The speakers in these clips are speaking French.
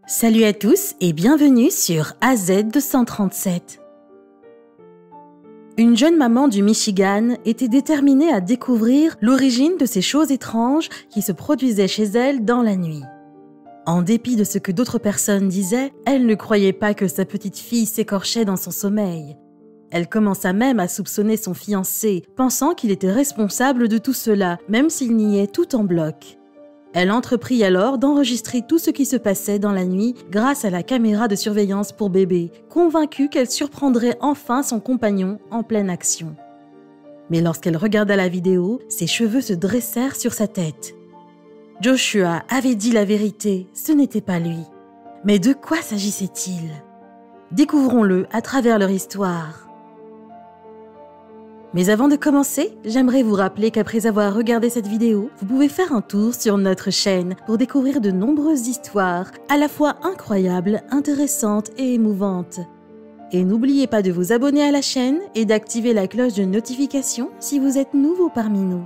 Salut à tous et bienvenue sur AZ237. Une jeune maman du Michigan était déterminée à découvrir l'origine de ces choses étranges qui se produisaient chez elle dans la nuit. En dépit de ce que d'autres personnes disaient, elle ne croyait pas que sa petite fille s'écorchait dans son sommeil. Elle commença même à soupçonner son fiancé, pensant qu'il était responsable de tout cela, même s'il niait tout en bloc. Elle entreprit alors d'enregistrer tout ce qui se passait dans la nuit grâce à la caméra de surveillance pour bébé, convaincue qu'elle surprendrait enfin son compagnon en pleine action. Mais lorsqu'elle regarda la vidéo, ses cheveux se dressèrent sur sa tête. Joshua avait dit la vérité, ce n'était pas lui. Mais de quoi s'agissait-il ? Découvrons-le à travers leur histoire. Mais avant de commencer, j'aimerais vous rappeler qu'après avoir regardé cette vidéo, vous pouvez faire un tour sur notre chaîne pour découvrir de nombreuses histoires, à la fois incroyables, intéressantes et émouvantes. Et n'oubliez pas de vous abonner à la chaîne et d'activer la cloche de notification si vous êtes nouveau parmi nous.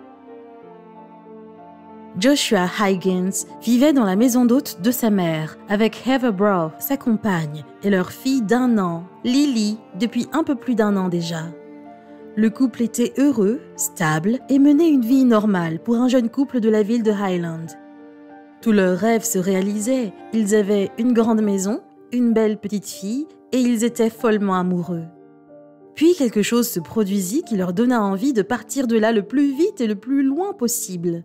Joshua Higgins vivait dans la maison d'hôte de sa mère, avec Heather Brough, sa compagne, et leur fille d'1 an, Lily, depuis un peu plus d'1 an déjà. Le couple était heureux, stable et menait une vie normale pour un jeune couple de la ville de Highland. Tous leurs rêves se réalisaient, ils avaient une grande maison, une belle petite fille et ils étaient follement amoureux. Puis quelque chose se produisit qui leur donna envie de partir de là le plus vite et le plus loin possible.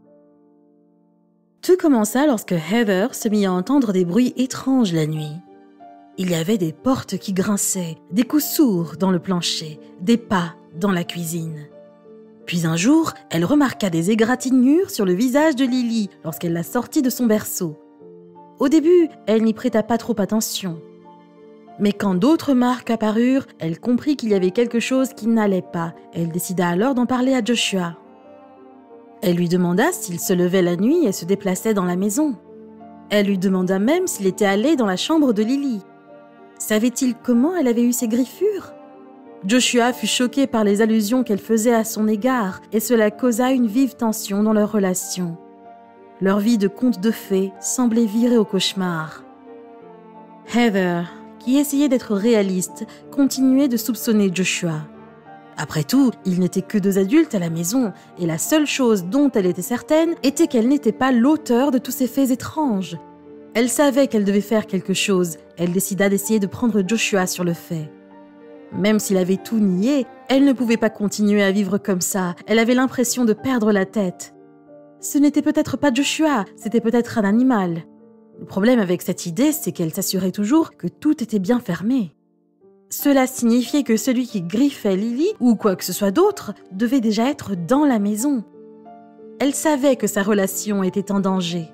Tout commença lorsque Heather se mit à entendre des bruits étranges la nuit. Il y avait des portes qui grinçaient, des coups sourds dans le plancher, des pas dans la cuisine. Puis un jour, elle remarqua des égratignures sur le visage de Lily lorsqu'elle la sortit de son berceau. Au début, elle n'y prêta pas trop attention. Mais quand d'autres marques apparurent, elle comprit qu'il y avait quelque chose qui n'allait pas. Elle décida alors d'en parler à Joshua. Elle lui demanda s'il se levait la nuit et se déplaçait dans la maison. Elle lui demanda même s'il était allé dans la chambre de Lily. Savait-il comment elle avait eu ses griffures ? Joshua fut choqué par les allusions qu'elle faisait à son égard et cela causa une vive tension dans leur relation. Leur vie de conte de fées semblait virer au cauchemar. Heather, qui essayait d'être réaliste, continuait de soupçonner Joshua. Après tout, ils n'étaient que 2 adultes à la maison et la seule chose dont elle était certaine était qu'elle n'était pas l'auteur de tous ces faits étranges. Elle savait qu'elle devait faire quelque chose. Elle décida d'essayer de prendre Joshua sur le fait. Même s'il avait tout nié, elle ne pouvait pas continuer à vivre comme ça. Elle avait l'impression de perdre la tête. Ce n'était peut-être pas Joshua, c'était peut-être un animal. Le problème avec cette idée, c'est qu'elle s'assurait toujours que tout était bien fermé. Cela signifiait que celui qui griffait Lily, ou quoi que ce soit d'autre, devait déjà être dans la maison. Elle savait que sa relation était en danger.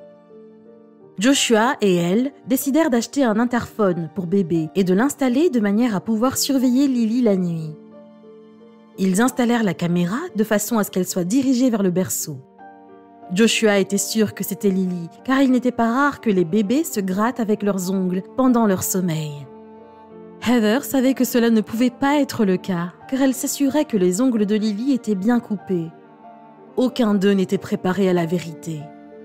Joshua et elle décidèrent d'acheter un interphone pour bébé et de l'installer de manière à pouvoir surveiller Lily la nuit. Ils installèrent la caméra de façon à ce qu'elle soit dirigée vers le berceau. Joshua était sûr que c'était Lily, car il n'était pas rare que les bébés se grattent avec leurs ongles pendant leur sommeil. Heather savait que cela ne pouvait pas être le cas, car elle s'assurait que les ongles de Lily étaient bien coupés. Aucun d'eux n'était préparé à la vérité.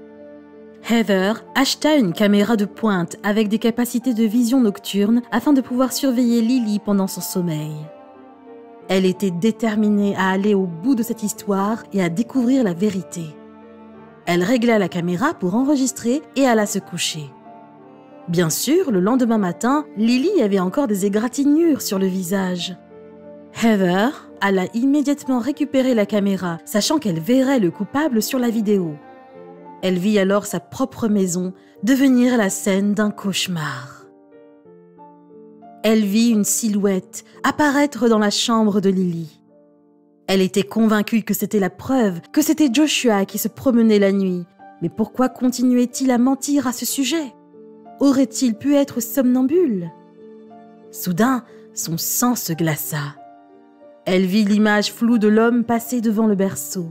Heather acheta une caméra de pointe avec des capacités de vision nocturne afin de pouvoir surveiller Lily pendant son sommeil. Elle était déterminée à aller au bout de cette histoire et à découvrir la vérité. Elle régla la caméra pour enregistrer et alla se coucher. Bien sûr, le lendemain matin, Lily avait encore des égratignures sur le visage. Heather alla immédiatement récupérer la caméra, sachant qu'elle verrait le coupable sur la vidéo. Elle vit alors sa propre maison devenir la scène d'un cauchemar. Elle vit une silhouette apparaître dans la chambre de Lily. Elle était convaincue que c'était la preuve, que c'était Joshua qui se promenait la nuit. Mais pourquoi continuait-il à mentir à ce sujet ? Aurait-il pu être somnambule ? Soudain, son sang se glaça. Elle vit l'image floue de l'homme passer devant le berceau.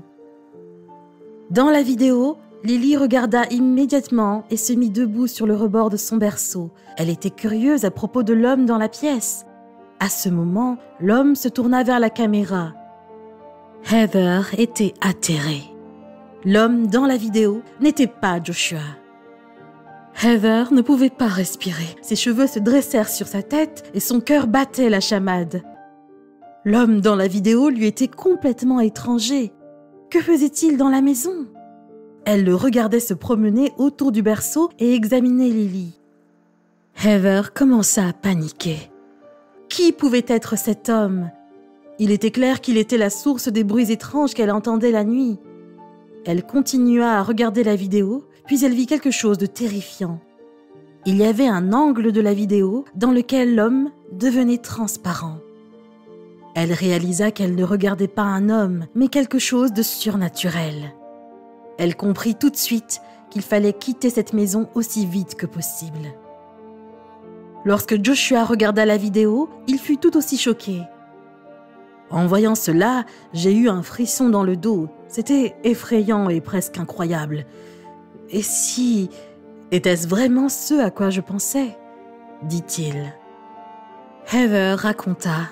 Dans la vidéo, Lily regarda immédiatement et se mit debout sur le rebord de son berceau. Elle était curieuse à propos de l'homme dans la pièce. À ce moment, l'homme se tourna vers la caméra. Heather était atterrée. L'homme dans la vidéo n'était pas Joshua. Heather ne pouvait pas respirer. Ses cheveux se dressèrent sur sa tête et son cœur battait la chamade. L'homme dans la vidéo lui était complètement étranger. Que faisait-il dans la maison? Elle le regardait se promener autour du berceau et examiner Lily. Heather commença à paniquer. Qui pouvait être cet homme? Il était clair qu'il était la source des bruits étranges qu'elle entendait la nuit. Elle continua à regarder la vidéo, puis elle vit quelque chose de terrifiant. Il y avait un angle de la vidéo dans lequel l'homme devenait transparent. Elle réalisa qu'elle ne regardait pas un homme, mais quelque chose de surnaturel. Elle comprit tout de suite qu'il fallait quitter cette maison aussi vite que possible. Lorsque Joshua regarda la vidéo, il fut tout aussi choqué. En voyant cela, j'ai eu un frisson dans le dos. C'était effrayant et presque incroyable. Et si... était-ce vraiment ce à quoi je pensais? Dit-il. Heather raconta.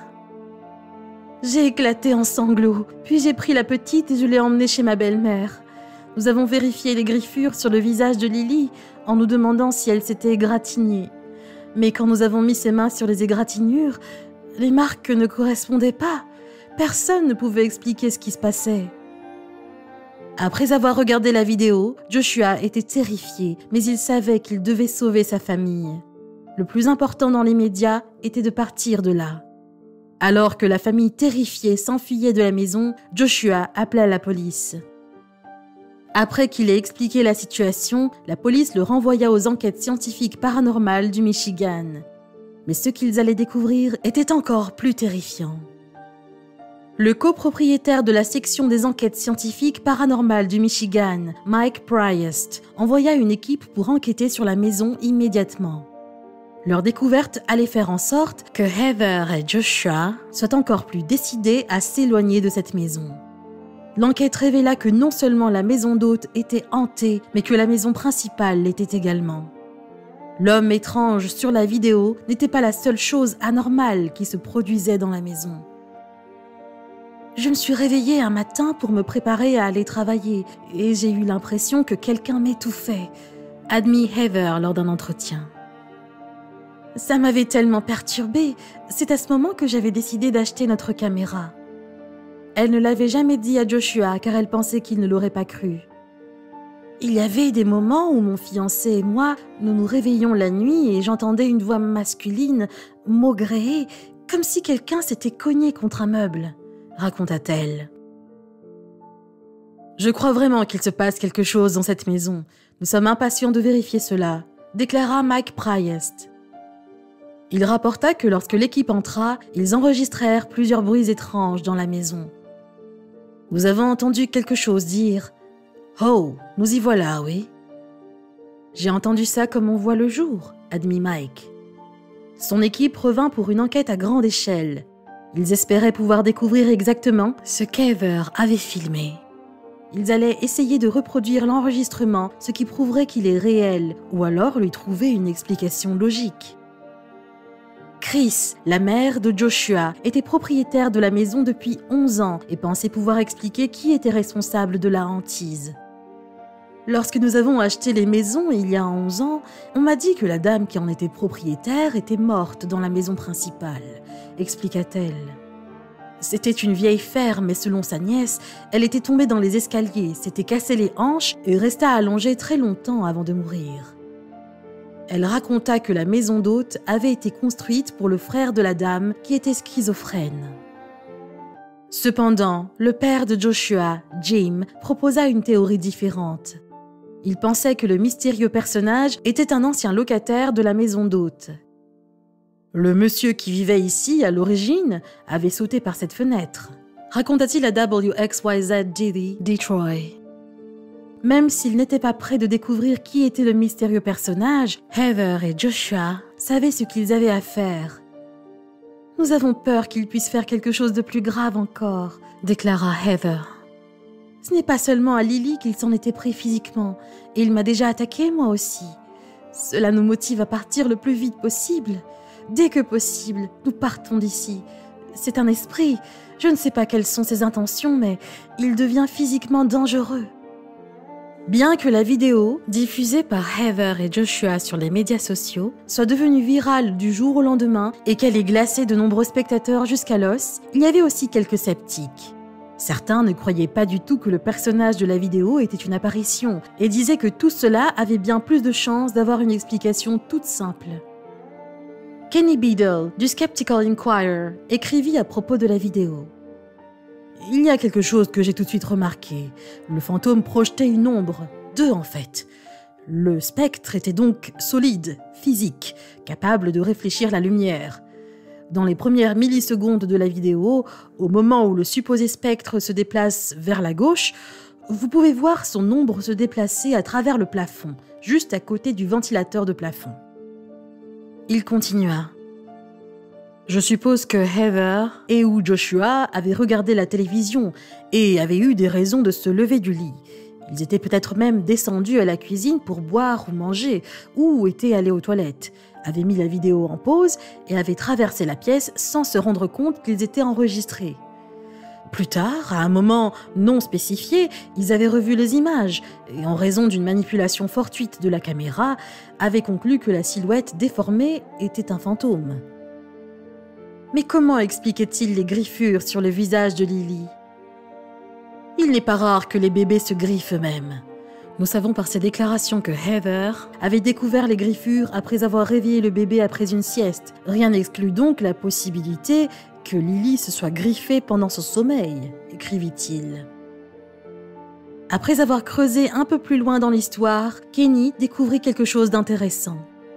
J'ai éclaté en sanglots, puis j'ai pris la petite et je l'ai emmenée chez ma belle-mère. Nous avons vérifié les griffures sur le visage de Lily en nous demandant si elle s'était égratignée. Mais quand nous avons mis ses mains sur les égratignures, les marques ne correspondaient pas. Personne ne pouvait expliquer ce qui se passait. Après avoir regardé la vidéo, Joshua était terrifié, mais il savait qu'il devait sauver sa famille. Le plus important dans les médias était de partir de là. Alors que la famille terrifiée s'enfuyait de la maison, Joshua appela la police. Après qu'il ait expliqué la situation, la police le renvoya aux enquêtes scientifiques paranormales du Michigan. Mais ce qu'ils allaient découvrir était encore plus terrifiant. Le copropriétaire de la section des enquêtes scientifiques paranormales du Michigan, Mike Priest, envoya une équipe pour enquêter sur la maison immédiatement. Leur découverte allait faire en sorte que Heather et Joshua soient encore plus décidés à s'éloigner de cette maison. L'enquête révéla que non seulement la maison d'hôte était hantée, mais que la maison principale l'était également. L'homme étrange sur la vidéo n'était pas la seule chose anormale qui se produisait dans la maison. Je me suis réveillée un matin pour me préparer à aller travailler et j'ai eu l'impression que quelqu'un m'étouffait, admit Heather lors d'un entretien. Ça m'avait tellement perturbée, c'est à ce moment que j'avais décidé d'acheter notre caméra. Elle ne l'avait jamais dit à Joshua car elle pensait qu'il ne l'aurait pas cru. Il y avait des moments où mon fiancé et moi, nous nous réveillions la nuit et j'entendais une voix masculine, maugréer, comme si quelqu'un s'était cogné contre un meuble, raconta-t-elle. Je crois vraiment qu'il se passe quelque chose dans cette maison. Nous sommes impatients de vérifier cela, déclara Mike Priest. Il rapporta que lorsque l'équipe entra, ils enregistrèrent plusieurs bruits étranges dans la maison. Nous avons entendu quelque chose dire « Oh, nous y voilà, oui !» J'ai entendu ça comme on voit le jour, admit Mike. Son équipe revint pour une enquête à grande échelle. Ils espéraient pouvoir découvrir exactement ce qu'Heather avait filmé. Ils allaient essayer de reproduire l'enregistrement, ce qui prouverait qu'il est réel, ou alors lui trouver une explication logique. Chris, la mère de Joshua, était propriétaire de la maison depuis 11 ans et pensait pouvoir expliquer qui était responsable de la hantise. Lorsque nous avons acheté les maisons il y a 11 ans, on m'a dit que la dame qui en était propriétaire était morte dans la maison principale, expliqua-t-elle. C'était une vieille ferme et selon sa nièce, elle était tombée dans les escaliers, s'était cassé les hanches et resta allongée très longtemps avant de mourir. Elle raconta que la maison d'hôte avait été construite pour le frère de la dame qui était schizophrène. Cependant, le père de Joshua, Jim, proposa une théorie différente. Il pensait que le mystérieux personnage était un ancien locataire de la maison d'hôte. Le monsieur qui vivait ici, à l'origine, avait sauté par cette fenêtre, raconta-t-il à WXYZ TV Detroit. Même s'il n'était pas prêt de découvrir qui était le mystérieux personnage, Heather et Joshua savaient ce qu'ils avaient à faire. « Nous avons peur qu'il puisse faire quelque chose de plus grave encore », déclara Heather. « Ce n'est pas seulement à Lily qu'il s'en était pris physiquement, et il m'a déjà attaqué moi aussi. Cela nous motive à partir le plus vite possible. Dès que possible, nous partons d'ici. C'est un esprit, je ne sais pas quelles sont ses intentions, mais il devient physiquement dangereux. » Bien que la vidéo, diffusée par Heather et Joshua sur les médias sociaux, soit devenue virale du jour au lendemain et qu'elle ait glacé de nombreux spectateurs jusqu'à l'os, il y avait aussi quelques sceptiques. Certains ne croyaient pas du tout que le personnage de la vidéo était une apparition et disaient que tout cela avait bien plus de chances d'avoir une explication toute simple. Kenny Beadle, du Skeptical Inquirer, écrivit à propos de la vidéo. « Il y a quelque chose que j'ai tout de suite remarqué. Le fantôme projetait une ombre, deux en fait. Le spectre était donc solide, physique, capable de réfléchir la lumière. Dans les premières millisecondes de la vidéo, au moment où le supposé spectre se déplace vers la gauche, vous pouvez voir son ombre se déplacer à travers le plafond, juste à côté du ventilateur de plafond. » Il continua. « Je suppose que Heather et ou Joshua avaient regardé la télévision et avaient eu des raisons de se lever du lit. Ils étaient peut-être même descendus à la cuisine pour boire ou manger, ou étaient allés aux toilettes, avaient mis la vidéo en pause et avaient traversé la pièce sans se rendre compte qu'ils étaient enregistrés. Plus tard, à un moment non spécifié, ils avaient revu les images et, en raison d'une manipulation fortuite de la caméra, avaient conclu que la silhouette déformée était un fantôme. Mais comment expliquait-il les griffures sur le visage de Lily ? Il n'est pas rare que les bébés se griffent eux-mêmes. Nous savons par ses déclarations que Heather avait découvert les griffures après avoir réveillé le bébé après une sieste. Rien n'exclut donc la possibilité que Lily se soit griffée pendant son sommeil, écrivit-il. Après avoir creusé un peu plus loin dans l'histoire, Kenny découvrit quelque chose d'intéressant.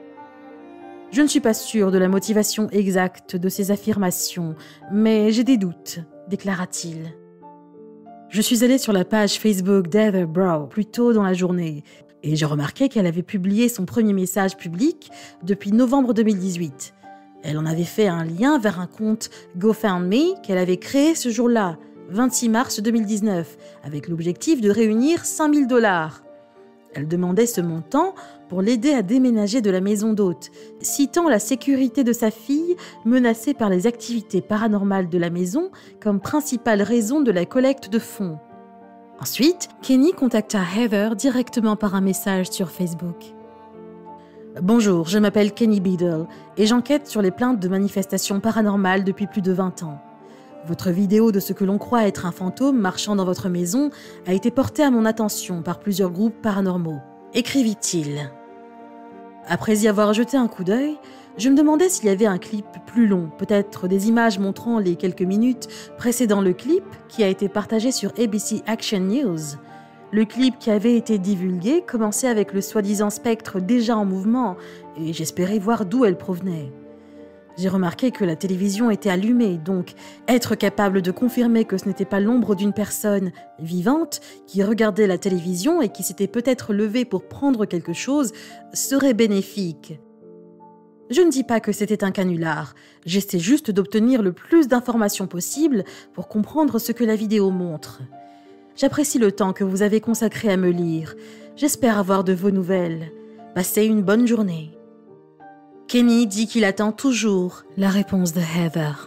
« Je ne suis pas sûre de la motivation exacte de ces affirmations, mais j'ai des doutes, déclara-t-il. Je suis allée sur la page Facebook d'Heather Brow plus tôt dans la journée et j'ai remarqué qu'elle avait publié son premier message public depuis novembre 2018. Elle en avait fait un lien vers un compte GoFundMe qu'elle avait créé ce jour-là, 26 mars 2019, avec l'objectif de réunir 5 000 $. Elle demandait ce montant pour l'aider à déménager de la maison d'hôte, citant la sécurité de sa fille menacée par les activités paranormales de la maison comme principale raison de la collecte de fonds. Ensuite, Kenny contacta Heather directement par un message sur Facebook. « Bonjour, je m'appelle Kenny Beadle et j'enquête sur les plaintes de manifestations paranormales depuis plus de 20 ans. Votre vidéo de ce que l'on croit être un fantôme marchant dans votre maison a été portée à mon attention par plusieurs groupes paranormaux, » écrivit-il. Après y avoir jeté un coup d'œil, je me demandais s'il y avait un clip plus long, peut-être des images montrant les quelques minutes précédant le clip qui a été partagé sur ABC Action News. Le clip qui avait été divulgué commençait avec le soi-disant spectre déjà en mouvement et j'espérais voir d'où elle provenait. J'ai remarqué que la télévision était allumée, donc être capable de confirmer que ce n'était pas l'ombre d'une personne vivante qui regardait la télévision et qui s'était peut-être levée pour prendre quelque chose serait bénéfique. Je ne dis pas que c'était un canular, j'essaie juste d'obtenir le plus d'informations possible pour comprendre ce que la vidéo montre. J'apprécie le temps que vous avez consacré à me lire. J'espère avoir de vos nouvelles. Passez une bonne journée. Kenny dit qu'il attend toujours la réponse de Heather.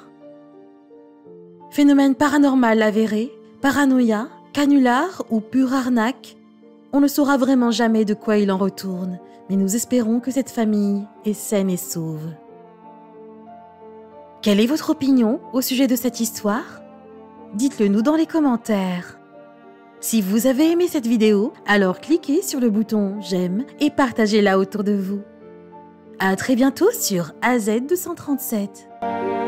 Phénomène paranormal avéré, paranoïa, canular ou pure arnaque, on ne saura vraiment jamais de quoi il en retourne, mais nous espérons que cette famille est saine et sauve. Quelle est votre opinion au sujet de cette histoire ? Dites-le nous dans les commentaires. Si vous avez aimé cette vidéo, alors cliquez sur le bouton j'aime et partagez-la autour de vous. À très bientôt sur AZ237.